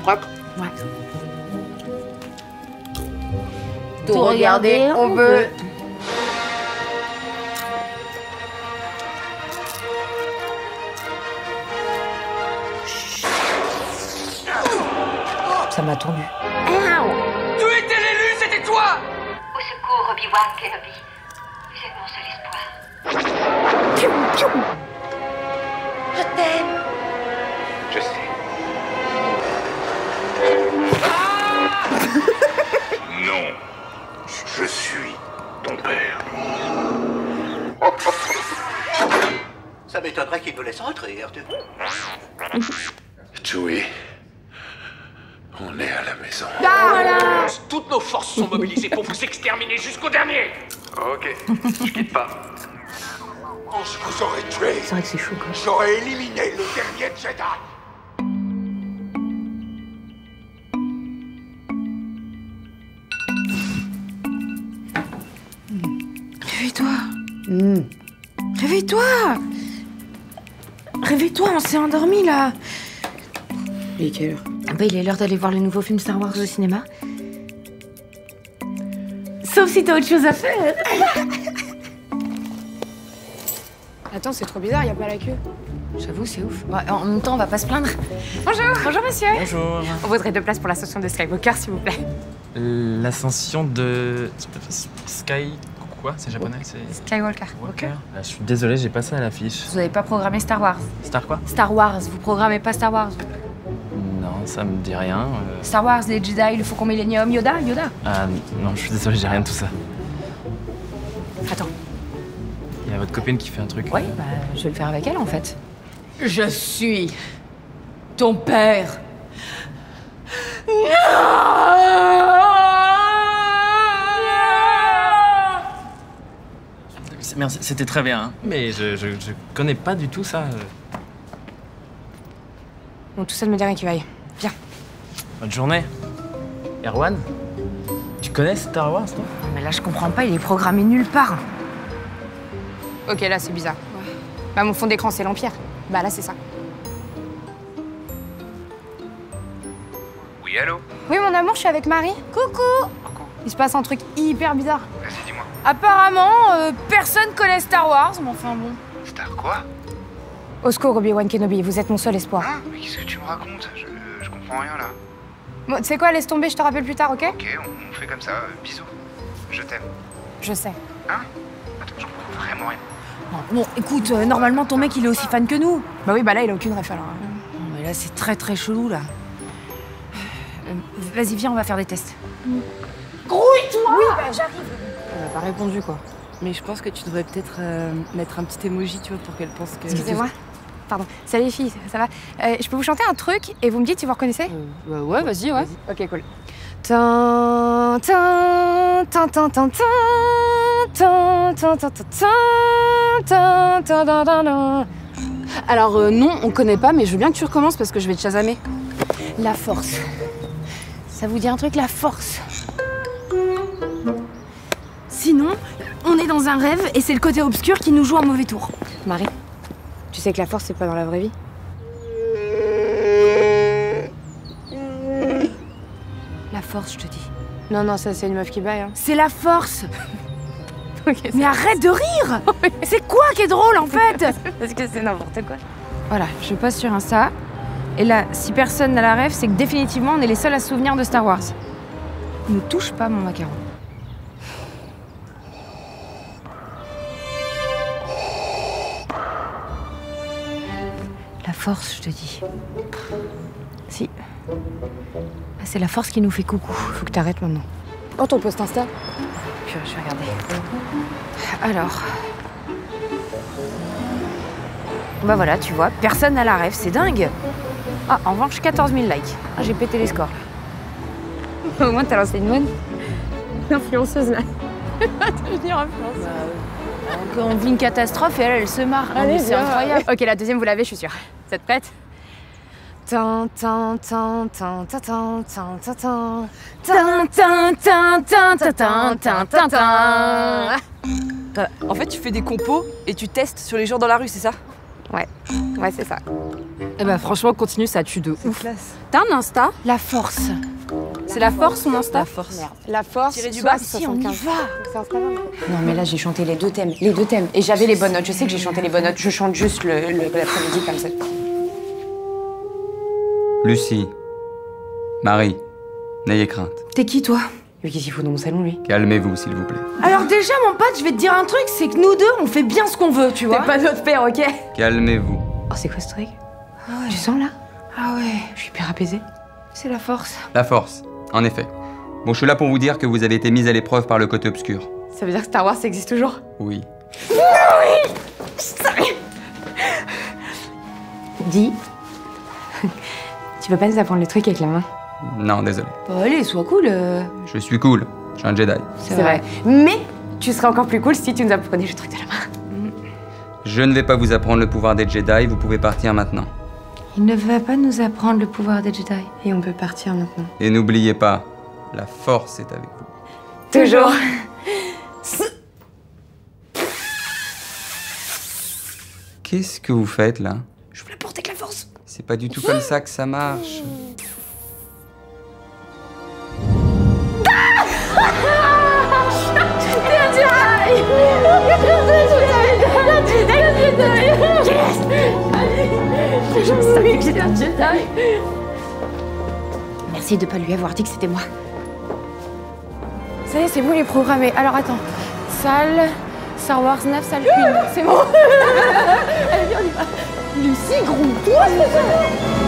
Propre. Ouais. Tout regarder, on veut. Ça m'a tendu. Tu étais l'élu, c'était toi! Au secours, Obi-Wan Kenobi. Vous êtes mon seul espoir. Je t'aime. Je sais. Non. Je suis ton père. Ça m'étonnerait qu'il nous laisse rentrer, Chewie, on est à la maison. Toutes nos forces sont mobilisées pour vous exterminer jusqu'au dernier! Ok, je quitte pas. Quand je vous aurais tué, C'est vrai que c'est chaud, quoi. j'aurais éliminé le dernier Jedi. Réveille-toi. Réveille-toi. Réveille-toi, on s'est endormi là. Il est quelle heure? Ah bah, il est l'heure d'aller voir le nouveau film Star Wars au cinéma. Sauf si t'as autre chose à faire. Attends, c'est trop bizarre, y a pas la queue. J'avoue, c'est ouf. Ouais, en même temps, on va pas se plaindre. Bonjour. Bonjour, monsieur. Bonjour. On voudrait 2 places pour l'ascension de Skywalker, s'il vous plaît. L'ascension de... Sky... Quoi? C'est japonais? C'est... Skywalker. Walker. Je suis désolé, j'ai pas ça à l'affiche. Vous avez pas programmé Star Wars. Star quoi? Star Wars, vous programmez pas Star Wars. Non, ça me dit rien. Star Wars, les Jedi, le Faucon Millennium, Yoda. Ah non, je suis désolé, j'ai rien de tout ça. Attends. Il y a votre copine qui fait un truc. Ouais, bah, je vais le faire avec elle, en fait. Je suis ton père. Merci, c'était très bien, hein. Mais je connais pas du tout ça. Bon, tout ça ne me dit rien qui vaille. Viens. Bonne journée. Erwan, tu connais Star Wars, toi? Mais là, je comprends pas, il est programmé nulle part. Ok, là, c'est bizarre. Bah, mon fond d'écran, c'est l'Empire. Bah, là, c'est ça. Oui, allô? Oui, mon amour, je suis avec Marie. Coucou. Il se passe un truc hyper bizarre. Vas-y, dis-moi. Apparemment, personne connaît Star Wars, mais enfin bon. Star quoi? Au secours, Obi-Wan Kenobi, vous êtes mon seul espoir. Hein? Mais qu'est-ce que tu me racontes? Je comprends rien, là. Bon, tu sais quoi, laisse tomber, je te rappelle plus tard, ok? Ok, on fait comme ça. Bisous. Je t'aime. Je sais. Hein? Attends, je comprends vraiment rien. Bon, écoute, normalement, ton mec, il est aussi fan que nous. Bah oui, bah là, il a aucune ref, alors. Non, mais là, c'est très très chelou, là. Vas-y, viens, on va faire des tests. Grouille-toi! Oui, bah j'arrive. Elle m'a pas répondu, quoi. Mais je pense que tu devrais peut-être mettre un petit emoji, tu vois, pour qu'elle pense que... Excusez-moi. Pardon. Salut les filles, ça va? Je peux vous chanter un truc et vous me dites si vous reconnaissez? Bah ouais, vas-y, ouais. Ok, cool. Tan, tan, tan, tan, tan, tan, tan, tan, tan, tan, tan, tan, tan, tan, tan. Alors non, on connaît pas, mais je veux bien que tu recommences parce que je vais te chasamer. La force. Ça vous dit un truc, la force? Sinon, on est dans un rêve et c'est le côté obscur qui nous joue un mauvais tour. Marie, tu sais que la force, c'est pas dans la vraie vie? La force, je te dis. Non, non, ça, c'est une meuf qui baille, hein. C'est la force. Ok, Mais arrête de rire. C'est quoi qui est drôle, en fait? parce que c'est n'importe quoi. Voilà, je poste sur Insta. Et là, si personne n'a la rêve, c'est que définitivement, on est les seuls à se souvenir de Star Wars. Ne touche pas mon macaron. La force, je te dis. Si. Ah, c'est la force qui nous fait coucou. Faut que t'arrêtes maintenant. Oh, ton post Insta? Puis, je vais regarder. Alors. Bah voilà, tu vois, personne n'a la rêve, c'est dingue. Ah, en revanche, 14 000 likes. Ah, j'ai pété les scores. Au moins, t'as lancé une bonne influenceuse, là. Devenir influenceuse. On vit une catastrophe et elle se marre. Non, mais c'est incroyable. Ok, la deuxième, vous l'avez, je suis sûre. Vous êtes prête? Tan, tan, tan, tan, tan, tan, tan, tan, tan. Tan, tan, tan, tan, tan, tan, tan, tan. En fait, tu fais des compos et tu testes sur les gens dans la rue, c'est ça? Ouais, c'est ça. Eh ben franchement, continue, ça tue de ouf. T'as un Insta? La force. C'est la force, son Insta? La force. Merde. La force, Tiré du bas, Si, on y va. Non mais là j'ai chanté les deux thèmes. Et j'avais les bonnes notes, je sais que j'ai chanté les bonnes notes. Je chante juste l'après-midi comme ça. Lucie, Marie, n'ayez crainte. T'es qui toi? Mais qu'est-ce qu'il faut dans mon salon lui? Calmez-vous, s'il vous plaît. Alors déjà, mon pote, je vais te dire un truc, c'est que nous deux, on fait bien ce qu'on veut, tu vois. T'es pas notre père, ok? Calmez-vous. Oh c'est quoi ce truc? Tu sens là? Ah ouais, Je suis hyper apaisée. c'est la force. La force, en effet. Bon, je suis là pour vous dire que vous avez été mis à l'épreuve par le côté obscur. Ça veut dire que Star Wars ça existe toujours? Oui. Dis. Tu veux pas nous apprendre le truc avec la main? Non, désolé. Bah allez, sois cool. Je suis cool. Je suis un Jedi. C'est vrai. Mais tu serais encore plus cool si tu nous apprenais le truc de la main. Je ne vais pas vous apprendre le pouvoir des Jedi, vous pouvez partir maintenant. Il ne va pas nous apprendre le pouvoir des Jedi. Et on peut partir maintenant. Et n'oubliez pas, la force est avec vous. Toujours. Qu'est-ce que vous faites là? Je voulais porter que la force. C'est pas du tout comme ça que ça marche. Merci de pas lui avoir dit que c'était moi. Ça y est, c'est bon, il est programmé. Alors attends. Salle Star Wars 9, salle 1. C'est bon. Allez, viens, on y va. Lucie, gros, toi, c'est ça.